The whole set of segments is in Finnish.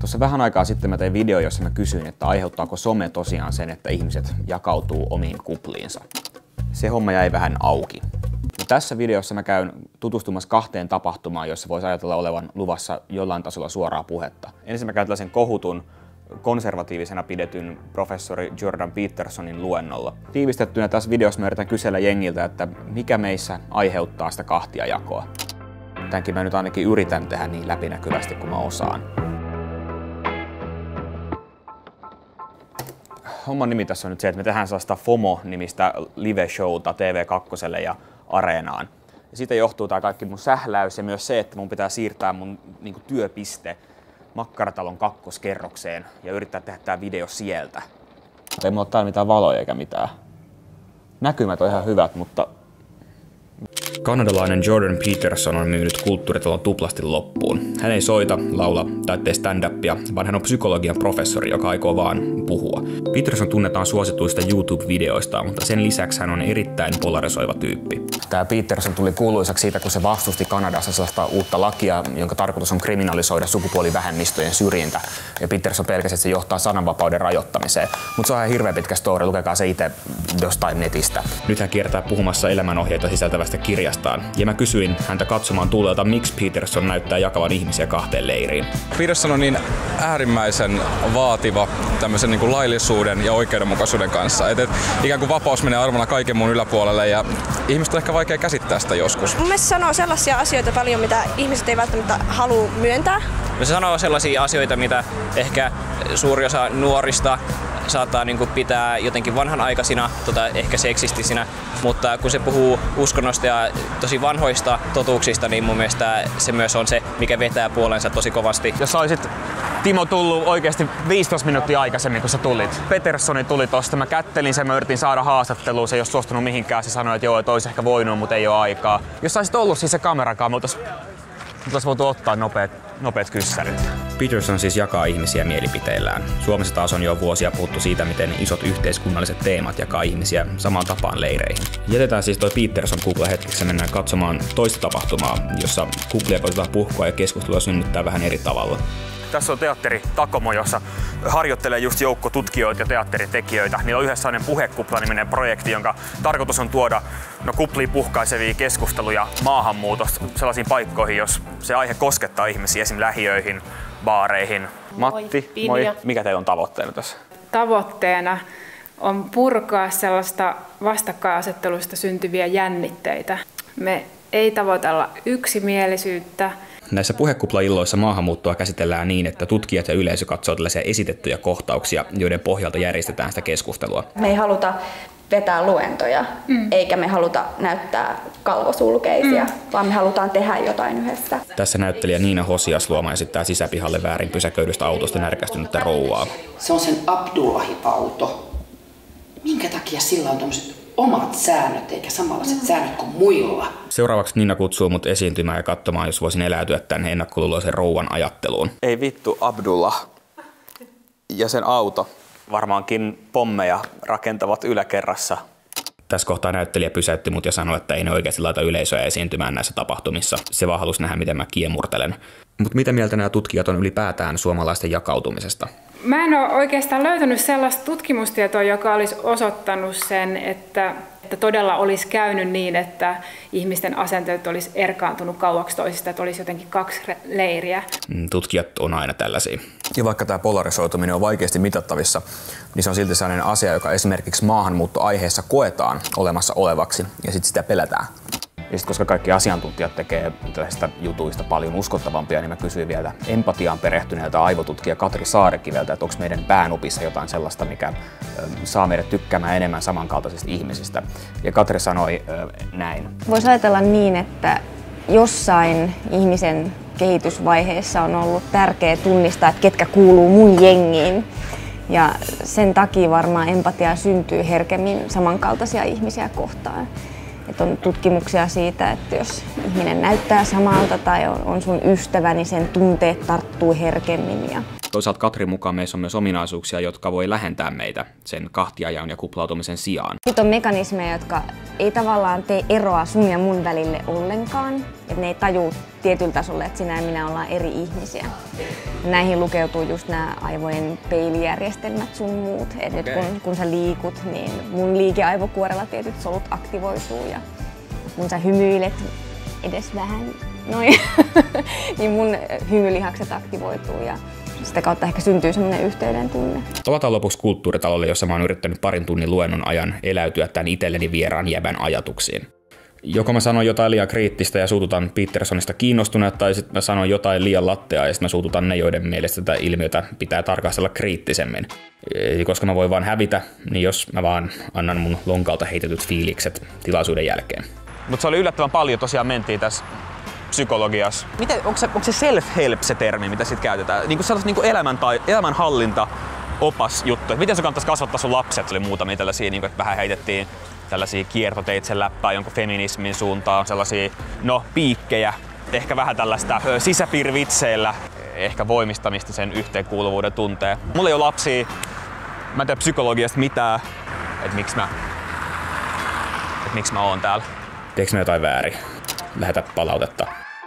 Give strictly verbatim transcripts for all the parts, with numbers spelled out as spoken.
Tuossa vähän aikaa sitten mä tein video, jossa mä kysyin, että aiheuttaako some tosiaan sen, että ihmiset jakautuu omiin kupliinsa. Se homma jäi vähän auki. Ja tässä videossa mä käyn tutustumassa kahteen tapahtumaan, jossa voisi ajatella olevan luvassa jollain tasolla suoraa puhetta. Ensin mä käyn tällaisen kohutun, konservatiivisena pidetyn professori Jordan Petersonin luennolla. Tiivistettynä tässä videossa mä yritän kysellä jengiltä, että mikä meissä aiheuttaa sitä kahtiajakoa. Tämänkin mä nyt ainakin yritän tehdä niin läpinäkyvästi kuin mä osaan. Homman nimi tässä on nyt se, että me tehdään sellaista FOMO-nimistä live-showta T V kaksi ja Areenaan. Ja siitä johtuu tää kaikki mun sähläys ja myös se, että mun pitää siirtää mun niin kuin työpiste Makkaratalon kakkoskerrokseen ja yrittää tehdä tää video sieltä. Ei mulla ole täällä mitään valoja eikä mitään. Näkymät on ihan hyvät, mutta... Kanadalainen Jordan Peterson on myynyt kulttuuritalon tuplasti loppuun. Hän ei soita, laula tai tee stand-upia, vaan hän on psykologian professori, joka aikoo vaan puhua. Peterson tunnetaan suosituista YouTube-videoista, mutta sen lisäksi hän on erittäin polarisoiva tyyppi. Tämä Peterson tuli kuuluisaksi siitä, kun se vastusti Kanadassa sellaista uutta lakia, jonka tarkoitus on kriminalisoida sukupuolivähemmistöjen syrjintä. Ja Peterson pelkäsi, että se johtaa sananvapauden rajoittamiseen. Mutta se on ihan hirveän pitkä story, lukekaa se itse jostain netistä. Nyt hän kiertää puhumassa elämänohjeita sisältävästä kirjastaan. Ja mä kysyin häntä katsomaan tulleelta, miksi Peterson näyttää jakavan ihmisiä kahteen leiriin. Peterson on niin äärimmäisen vaativa tämmöisen niin kuin laillisuuden ja oikeudenmukaisuuden kanssa. Et, et, ikään kuin vapaus menee arvona kaiken muun yläpuolelle ja ihmiset on ehkä vaikea käsittää sitä joskus. Mun mielestä sanoo sellaisia asioita paljon, mitä ihmiset ei välttämättä halua myöntää. Se sanoo sellaisia asioita, mitä ehkä suuri osa nuorista saattaa niin kuin pitää jotenkin vanhanaikaisina, tota, ehkä seksistisinä, mutta kun se puhuu uskonnosta ja tosi vanhoista totuuksista, niin mun mielestä se myös on se, mikä vetää puolensa tosi kovasti. Jos olisit, Timo, tullut oikeasti viisitoista minuuttia aikaisemmin, kun sä tulit. Petersoni tuli tosta, mä kättelin sen, mä yritin saada haastattelua, se ei ole suostunut mihinkään, se sanoi, että joo, että olisi ehkä voinut, mutta ei ole aikaa. Jos saisit ollut siis se kamerakaan, me oltais, me oltais voitu ottaa nopeat, nopeat kyssärit. Peterson siis jakaa ihmisiä mielipiteillään. Suomessa taas on jo vuosia puhuttu siitä, miten isot yhteiskunnalliset teemat jakaa ihmisiä samaan tapaan leireihin. Jätetään siis toi Peterson kupla hetkeksi ja mennään katsomaan toista tapahtumaa, jossa kuplia koitetaan puhkoa ja keskustelua synnyttää vähän eri tavalla. Tässä on teatteri Takomo, jossa harjoittelee just joukko tutkijoita ja teatteritekijöitä. Niillä on yhdessä sellainen Puhekupla-niminen projekti, jonka tarkoitus on tuoda no, kupliin puhkaisevia keskusteluja maahanmuutosta sellaisiin paikkoihin, jos se aihe koskettaa ihmisiä, esim. Lähiöihin, baareihin. Matti, moi. moi. Mikä teillä on tavoitteena tässä? Tavoitteena on purkaa sellaista vastakkainasettelusta syntyviä jännitteitä. Me ei tavoitella yksimielisyyttä. Näissä puhekuplailloissa maahanmuuttoa käsitellään niin, että tutkijat ja yleisö katsoo tällaisia esitettyjä kohtauksia, joiden pohjalta järjestetään sitä keskustelua. Me ei haluta vetää luentoja, mm. eikä me haluta näyttää kalvosulkeisia, mm. vaan me halutaan tehdä jotain yhdessä. Tässä näyttelijä Niina Hosiasluoma esittää sisäpihalle väärin pysäköidystä autosta närkästynyttä rouvaa. Se on sen Abdullahi-auto. Minkä takia sillä on tämmöiset omat säännöt eikä samanlaiset mm. säännöt kuin muilla? Seuraavaksi Niina kutsuu mut esiintymään ja katsomaan, jos voisin eläytyä tämän ennakkoluuloisen rouvan ajatteluun. Ei vittu, Abdullah ja sen auto. Varmaankin pommeja rakentavat yläkerrassa. Tässä kohtaa näyttelijä pysäytti mut ja sanoi, että ei ne oikeasti laita yleisöä esiintymään näissä tapahtumissa. Se vaan halusi nähdä, miten mä kiemurtelen. Mutta mitä mieltä nämä tutkijat on ylipäätään suomalaisten jakautumisesta? Mä en ole oikeastaan löytänyt sellaista tutkimustietoa, joka olisi osoittanut sen, että, että todella olisi käynyt niin, että ihmisten asenteet olisi erkaantunut kauaksi toisista, että olisi jotenkin kaksi leiriä. Tutkijat on aina tällaisia. Ja vaikka tämä polarisoituminen on vaikeasti mitattavissa, niin se on silti sellainen asia, joka esimerkiksi maahanmuuttoaiheessa koetaan olemassa olevaksi ja sitten sitä pelätään. Ja sitten koska kaikki asiantuntijat tekee tällaisista jutuista paljon uskottavampia, niin mä kysyin vielä empatiaan perehtyneeltä aivotutkija Katri Saarekiveltä, että onko meidän päänupissa jotain sellaista, mikä saa meidät tykkäämään enemmän samankaltaisista ihmisistä. Ja Katri sanoi näin. Voisi ajatella niin, että jossain ihmisen kehitysvaiheessa on ollut tärkeää tunnistaa, että ketkä kuuluu mun jengiin. Ja sen takia varmaan empatia syntyy herkemmin samankaltaisia ihmisiä kohtaan. Että on tutkimuksia siitä, että jos ihminen näyttää samalta tai on sun ystävä, niin sen tunteet tarttuu herkemmin. Ja Toisaalta Katrin mukaan meissä on myös ominaisuuksia, jotka voi lähentää meitä sen kahtiajaon ja kuplautumisen sijaan. Sitten on mekanismeja, jotka ei tavallaan tee eroa sun ja mun välille ollenkaan. Että ne ei tajuu tietyllä tasolla, että sinä ja minä ollaan eri ihmisiä. Näihin lukeutuu just nämä aivojen peilijärjestelmät sun muut. Et okay. Nyt kun, kun sä liikut, niin mun liikeaivokuorella tietyt solut aktivoituu ja kun sä hymyilet edes vähän noin, niin mun hymylihakset aktivoituu ja sitä kautta ehkä syntyy semmoinen yhteyden tunne. Palataan lopuksi kulttuuritalolle, jossa mä oon yrittänyt parin tunnin luennon ajan eläytyä tämän itselleni vieraan jäbän ajatuksiin. Joko mä sanon jotain liian kriittistä ja suututan Petersonista kiinnostuneet, tai sitten mä sanon jotain liian lattea ja sitten mä suututan ne, joiden mielestä tätä ilmiötä pitää tarkastella kriittisemmin. Eli koska mä voin vaan hävitä, niin jos mä vaan annan mun lonkalta heitetyt fiilikset tilaisuuden jälkeen. Mutta se oli yllättävän paljon tosiaan mentiin tässä psykologiassa. Miten, onko se, onko se self-help se termi, mitä sit käytetään? Niinku sellaista niinku elämän tai, elämänhallinta opas juttu. Miten se kannattaisi kasvattaa sun lapset? Oli muutamia tällaisia, niinku, että vähän heitettiin tällaisia kiertoteitsen läppää jonkun feminismin suuntaan, sellaisia no, piikkejä, ehkä vähän tällaista ö, sisäpiirivitseillä, ehkä voimistamista sen yhteenkuuluvuuden tunteen. Mulla ei ole lapsia, mä en tiedä psykologiasta mitään, että miksi mä, et miksi mä oon täällä. Teekö mä jotain väärin? Lähetä palautetta.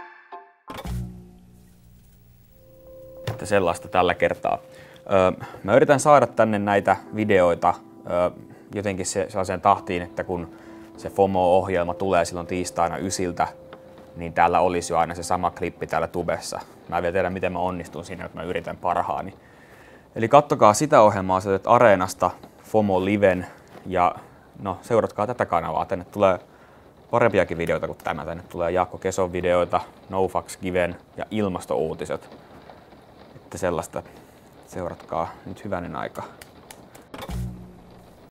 Että sellaista tällä kertaa. Öö, mä yritän saada tänne näitä videoita öö, jotenkin se, sellaiseen tahtiin, että kun se FOMO-ohjelma tulee silloin tiistaina ysiltä, niin täällä olisi jo aina se sama klippi täällä tubessa. Mä en vielä tiedä, miten mä onnistun siinä, että mä yritän parhaani. Eli kattokaa sitä ohjelmaa sieltä Areenasta, FOMO Liven, ja no, seuratkaa tätä kanavaa. Tänne tulee parempiakin videoita kuin tämä. Tänne tulee Jaakko Keson videoita, NoFax Given ja ilmastouutiset. Että sellaista seuratkaa nyt hyvänen aika.